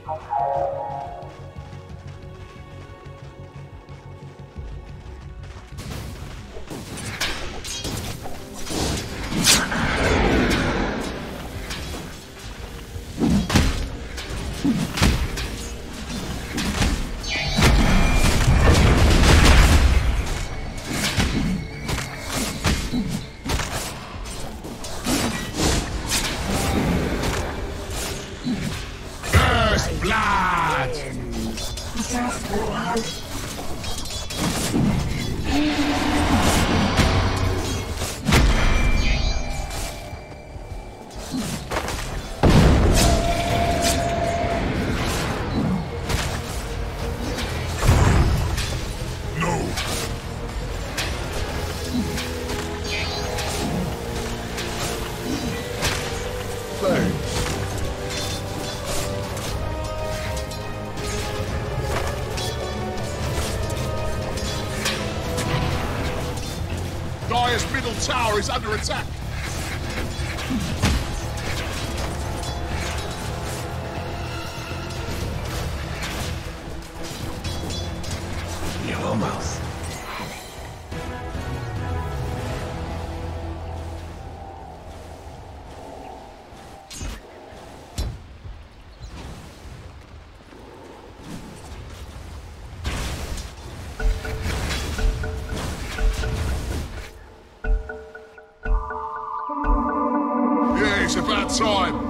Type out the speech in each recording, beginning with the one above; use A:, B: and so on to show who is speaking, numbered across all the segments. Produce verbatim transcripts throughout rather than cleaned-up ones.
A: Dire's middle tower is under attack.
B: You almost.
A: It's about time.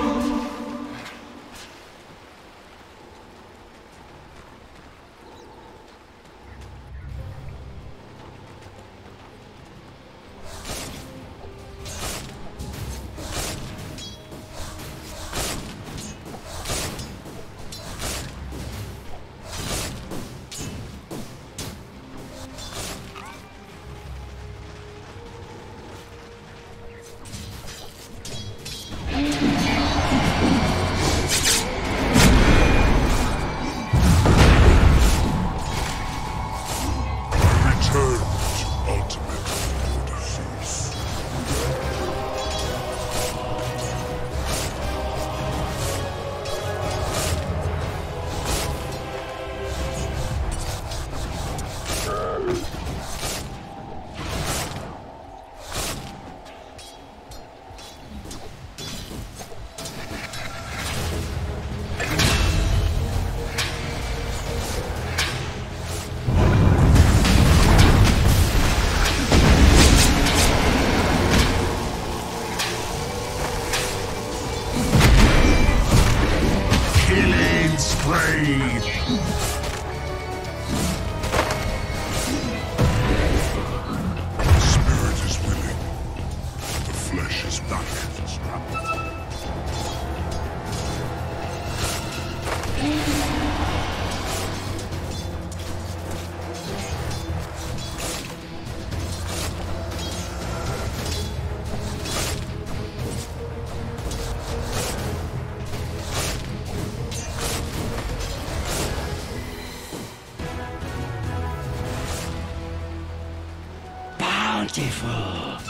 B: Bountiful.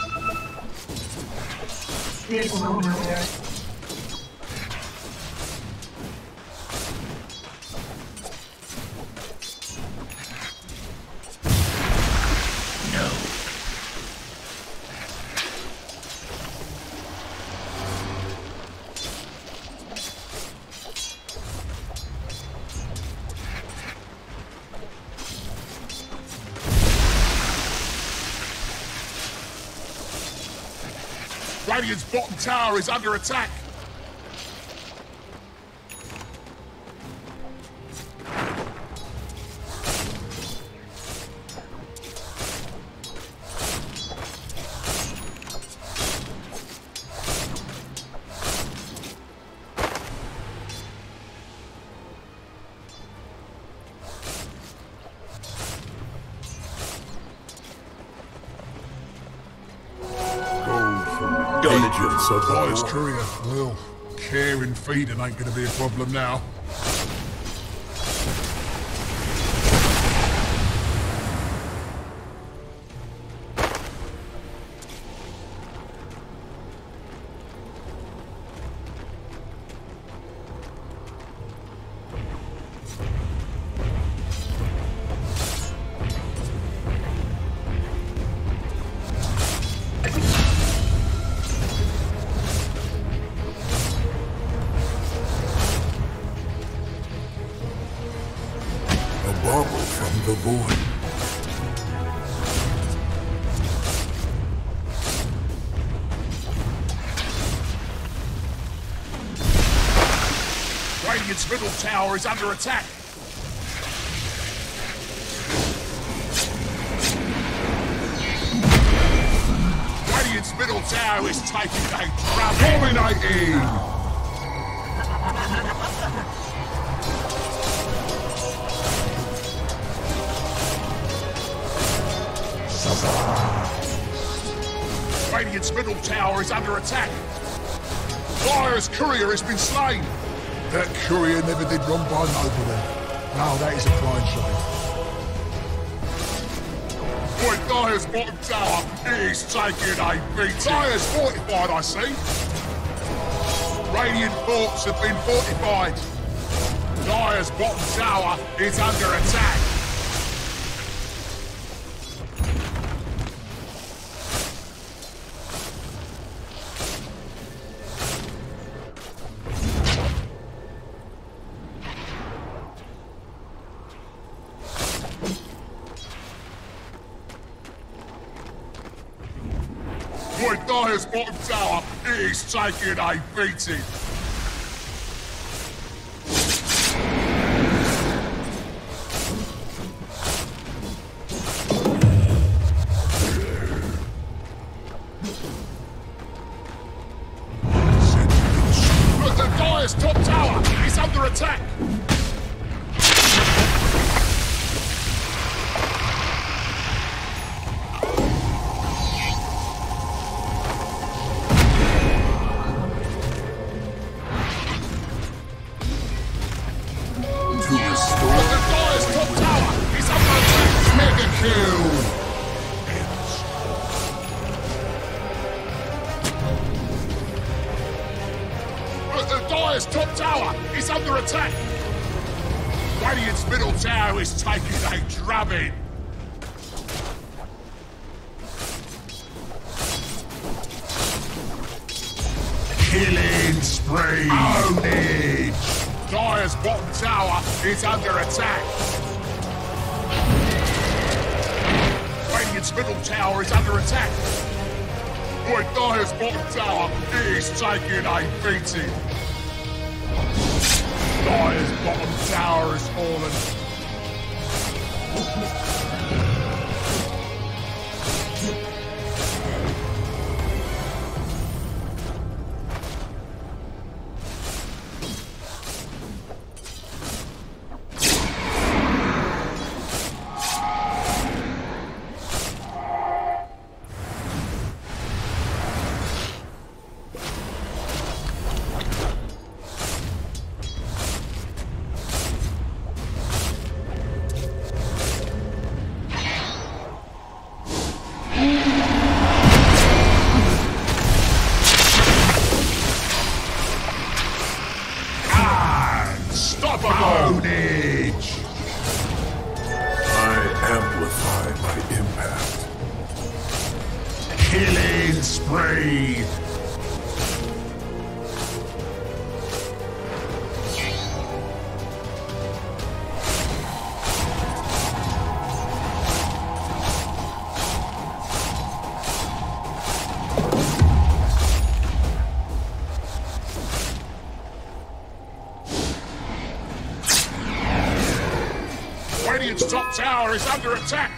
C: There's one over there.
A: Radiant's bottom tower is under attack. Dire's courier. Well, care and feeding ain't gonna be a problem now. boy. Radiant's middle tower is under attack. Radiant's middle tower is taking a drop. Dominating! Radiant's middle tower is under attack. Dire's courier has been slain. That courier never did wrong by nobody. Now that is a crying shame. Boy, Dire's bottom tower is taking a beating. Dire's fortified, I see. Radiant forts have been fortified. Dire's bottom tower is under attack. Boy, Dire's bottom tower is taking a beating. Look, the Dire's top tower is under attack. Dire's top tower is under attack. Radiant's middle tower is taking a drubbing. Killing spree. Ownage. Dire's bottom tower is under attack. Radiant's middle tower is under attack. Boy, Dire's bottom tower is taking a beating. Dire's bottom tower has fallen. Ownage!
C: I amplify my impact.
A: Killing spree! Radiant's top tower is under attack!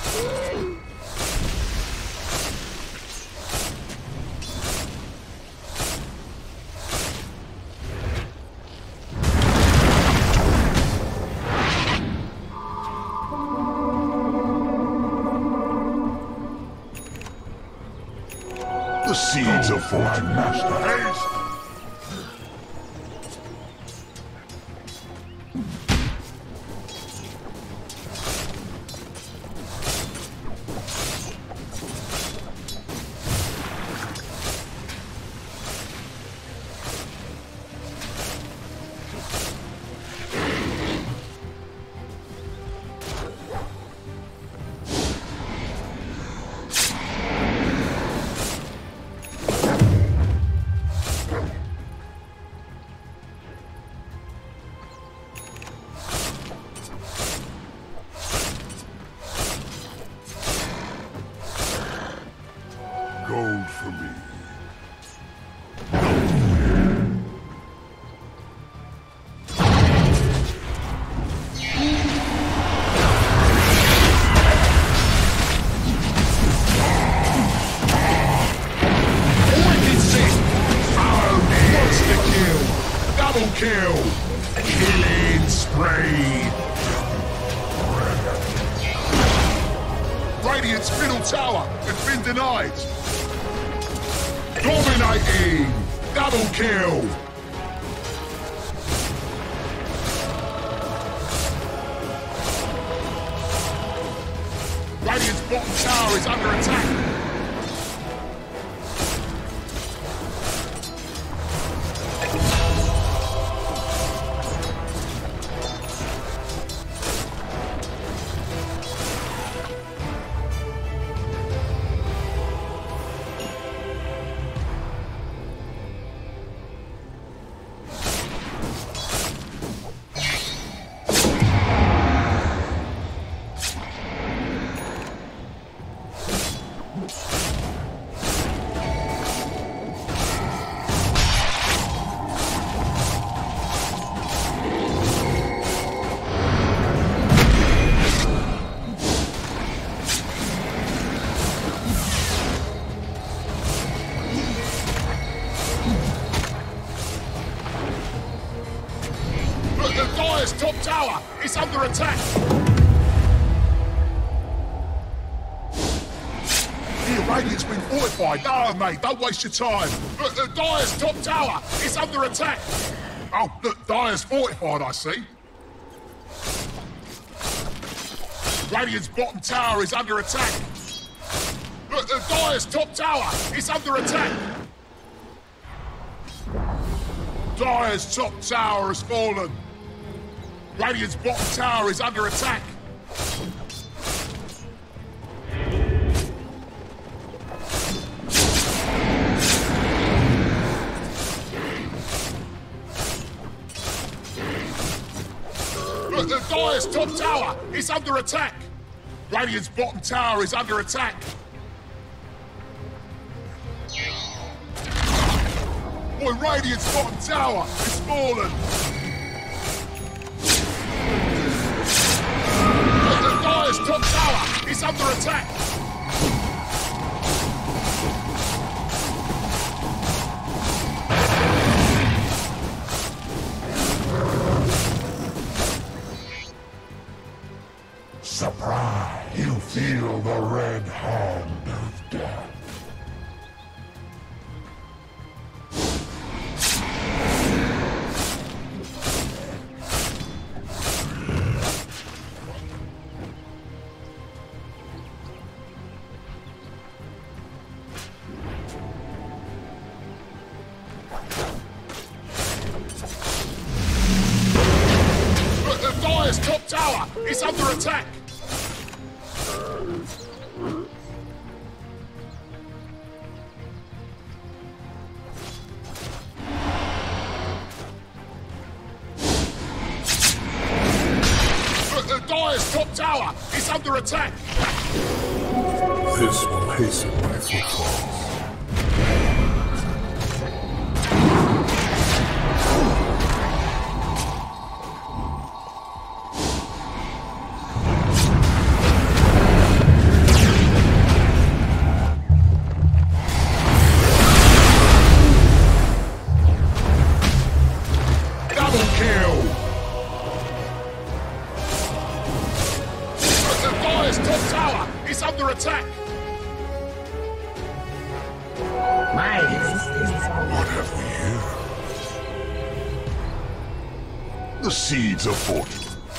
C: The seeds of fortune, master.
A: Haste! kill! Killing spree! Radiant's middle tower has been denied! Dominating! Double kill! Radiant's bottom tower is under attack! Top tower is under attack! Here, Radiant's been fortified. No, mate, don't waste your time. Look, the Dire's top tower is under attack! Oh, look, Dire's fortified, I see. Radiant's bottom tower is under attack. Look, the Dire's top tower is under attack! Dire's top tower has fallen. Radiant's bottom tower is under attack! Look, the Dire's top tower is under attack! Radiant's bottom tower is under attack! Boy, Radiant's bottom tower is fallen! Dire's top tower is under attack!
C: Surprise! You feel the red hand of death.
A: Top tower is under attack! The Dire's top tower is under attack!
C: This will hasten my footfalls.
A: Attack!
B: My existence.
C: What have we here? The seeds of fortune.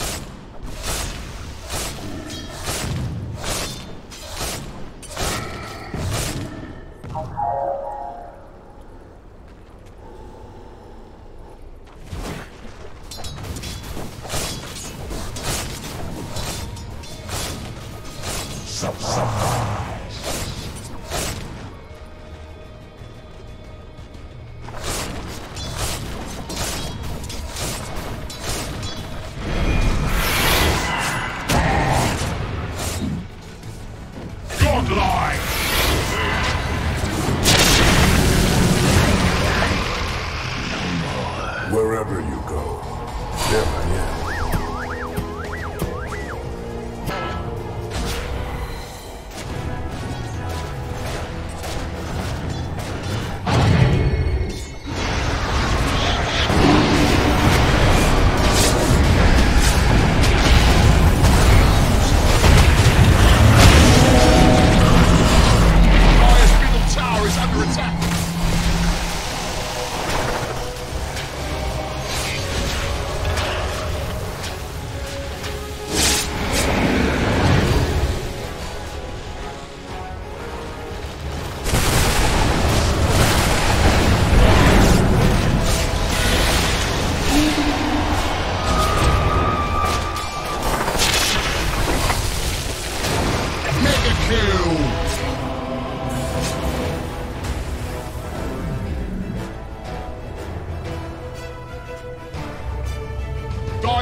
C: Wherever you go, there I am.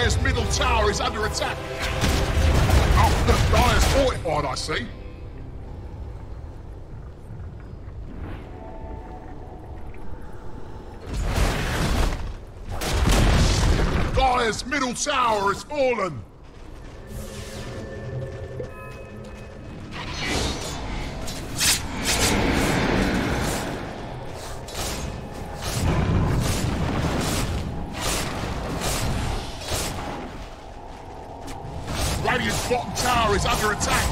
A: Dire's middle tower is under attack. Oh, look, Dire's fortified, I see. Dire's middle tower has fallen. Radiant's bottom tower is under attack.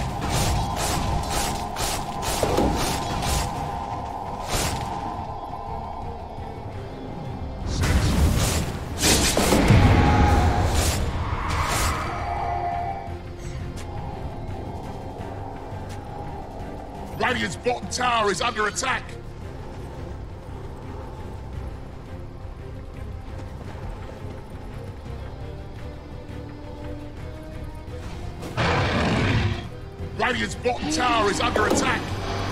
A: Radiant's bottom tower is under attack. Radiant's bottom tower is under attack.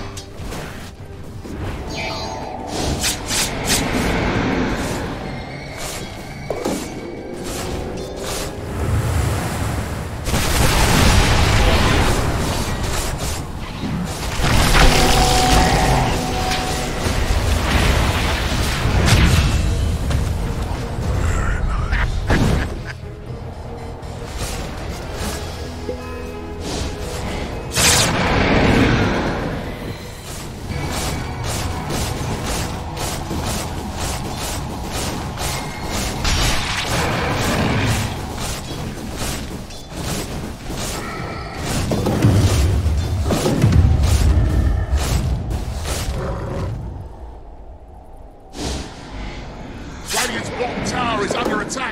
A: Radiant's bottom tower is under attack.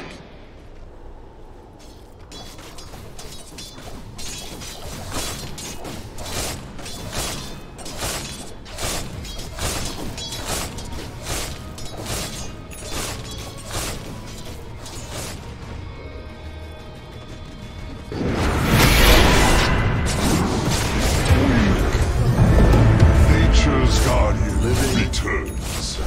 C: Nature's guardian returns.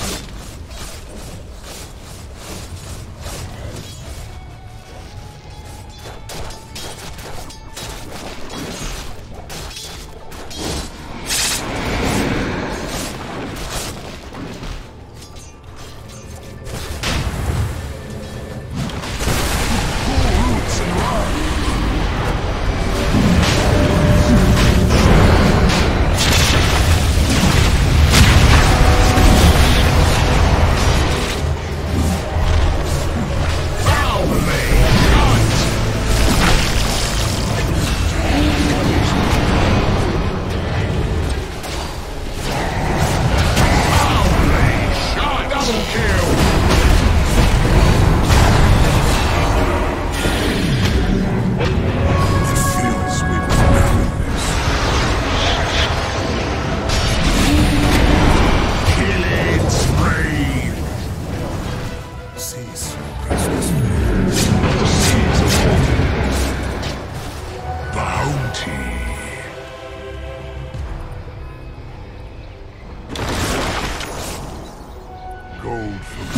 C: Gold for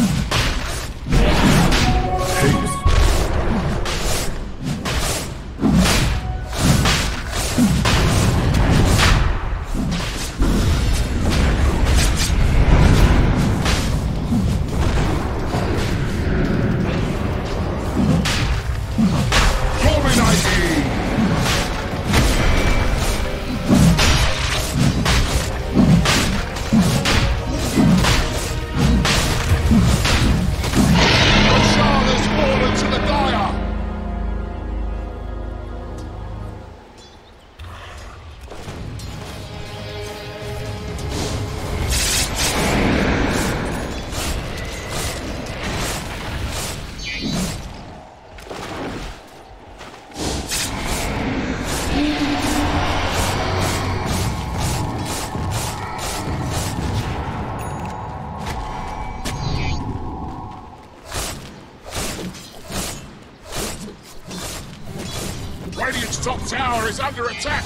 C: Take. Radiant's top tower is under attack!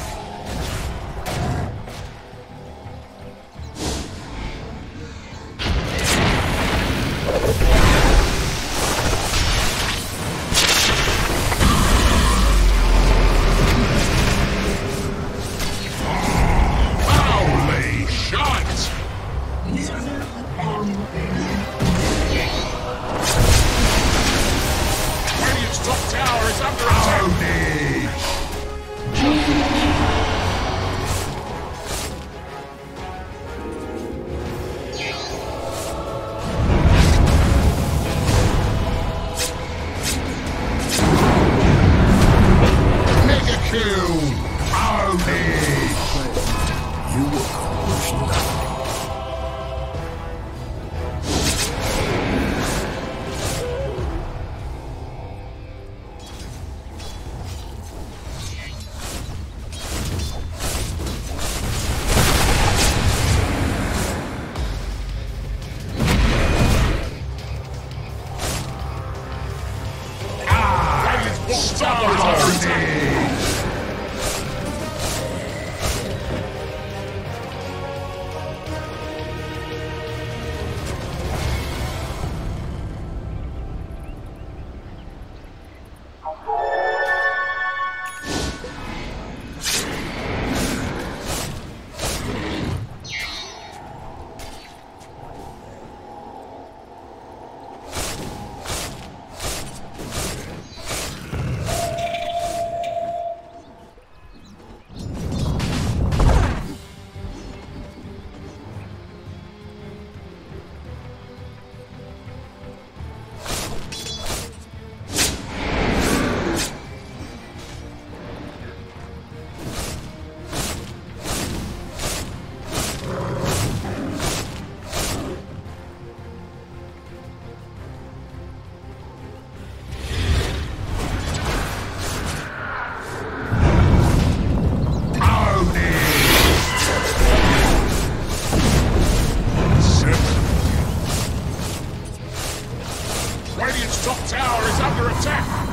A: Radiant's top tower is under attack!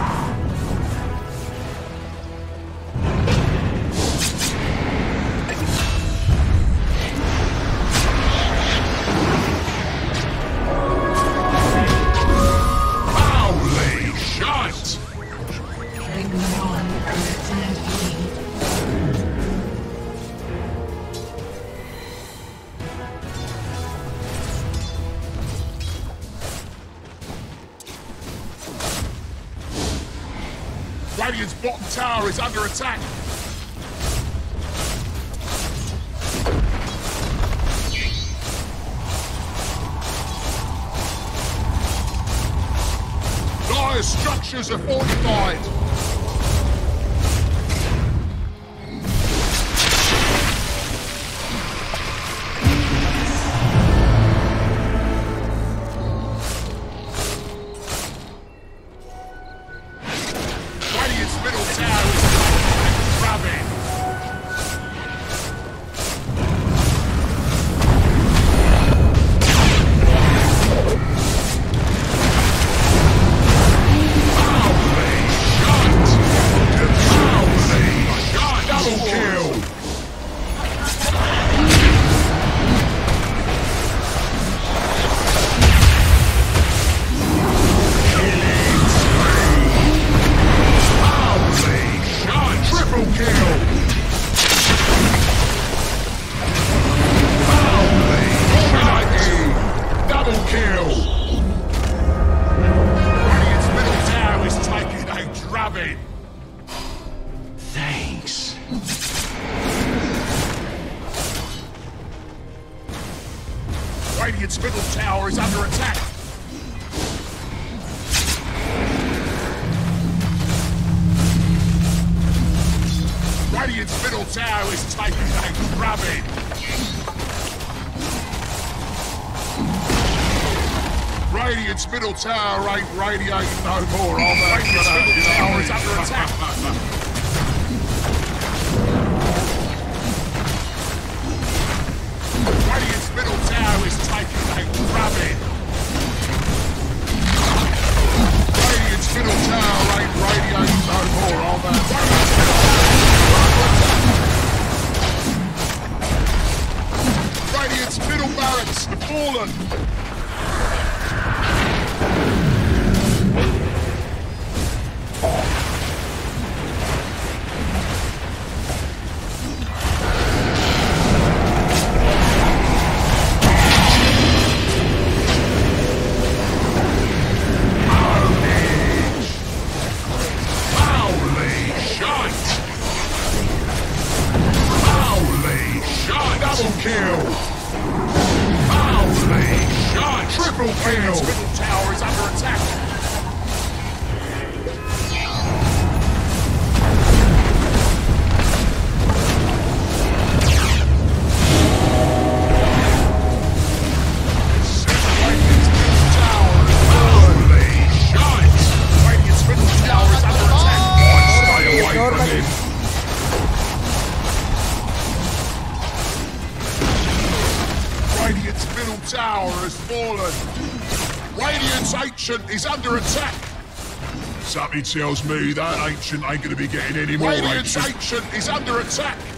A: Radiant's bottom tower is under attack! Dire structures are fortified!
D: Thanks.
A: Radiant's middle tower is under attack! Radiant's middle tower is taking a drubbing! Radiant's middle tower ain't radiating no more, are they? Radiant's middle tower is under attack! Radiant's middle tower is taking a drubbing! Radiant's middle tower ain't radiating no more, are they? Radiant's middle barracks have fallen! Is under attack!
C: Something tells me that ancient ain't gonna be getting any more
A: Radiant's
C: ancient.
A: ancient is under attack!